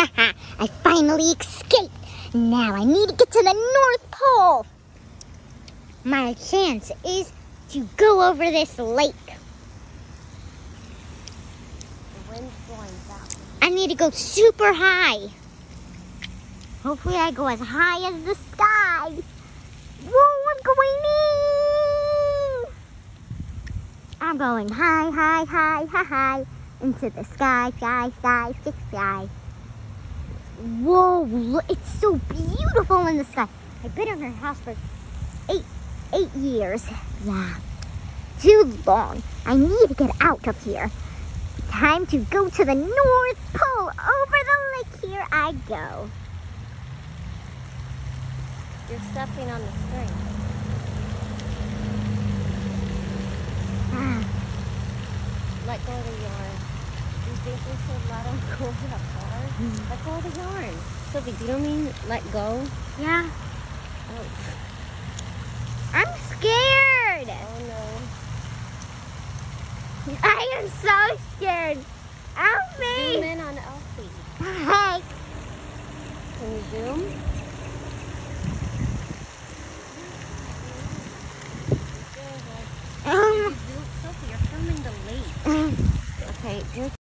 I finally escaped. Now I need to get to the North Pole. My chance is to go over this lake. The wind's blowing south. I need to go super high. Hopefully I go as high as the sky. Whoa, I'm going in. I'm going high, high, high, high, high. Into the sky, sky, sky, sky. Whoa, look, it's so beautiful in the sky. I've been in her house for eight years. Yeah, too long. I need to get out of here. Time to go to the North Pole. Over the lake, here I go. You're stepping on the string. Let go of the yarn. Do you think we should let him go that far? Let go of the yarn. Sophie, do you mean let go? Yeah. Oh, I'm scared. oh no. I am so scared. Help me. Zoom in on Elsie. Hey. Can you zoom? Sophie, you're filming the lake. Okay,